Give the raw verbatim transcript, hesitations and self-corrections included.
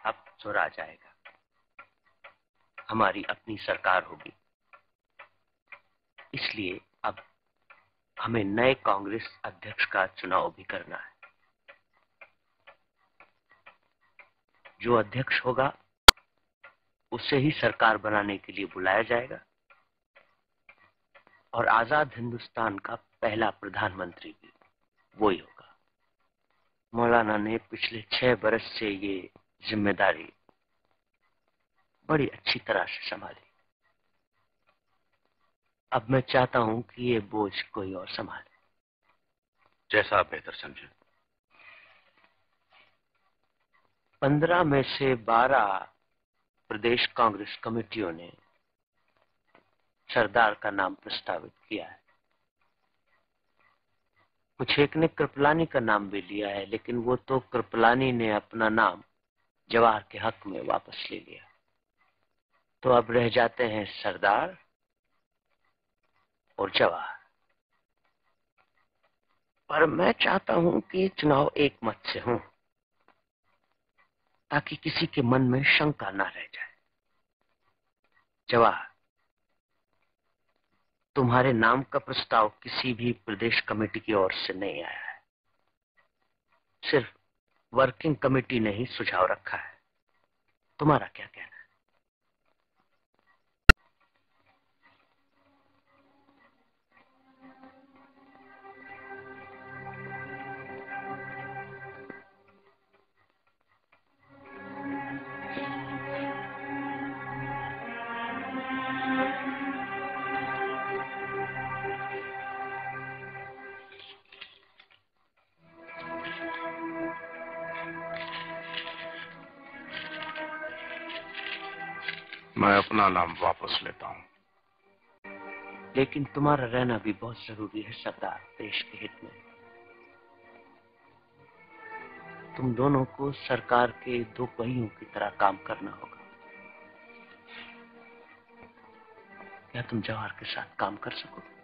अब सुधर जाएगा। हमारी अपनी सरकार होगी, इसलिए अब हमें नए कांग्रेस अध्यक्ष का चुनाव भी करना है। जो अध्यक्ष होगा उसे ही सरकार बनाने के लिए बुलाया जाएगा और आजाद हिंदुस्तान का पहला प्रधानमंत्री भी वही होगा। मौलाना ने पिछले छह बरस से ये जिम्मेदारी बड़ी अच्छी तरह से संभाली। अब मैं चाहता हूं कि ये बोझ कोई और संभाले। जैसा आप बेहतर समझे। पंद्रह में से बारह प्रदेश कांग्रेस कमेटियों ने सरदार का नाम प्रस्तावित किया है। कुछ एक ने कृपलानी का नाम भी लिया है, लेकिन वो तो कृपलानी ने अपना नाम जवाहर के हक में वापस ले लिया। तो अब रह जाते हैं सरदार और जवाहर। पर मैं चाहता हूं कि चुनाव एक मत से हो, ताकि किसी के मन में शंका ना रह जाए। जवाहर, तुम्हारे नाम का प्रस्ताव किसी भी प्रदेश कमेटी की ओर से नहीं आया है, सिर्फ वर्किंग कमेटी ने ही सुझाव रखा है। तुम्हारा क्या कहना है? मैं अपना नाम वापस लेता हूं। लेकिन तुम्हारा रहना भी बहुत जरूरी है सरदार, देश के हित में। तुम दोनों को सरकार के दो पहियों की तरह काम करना होगा। क्या तुम जवाहर के साथ काम कर सकोगे?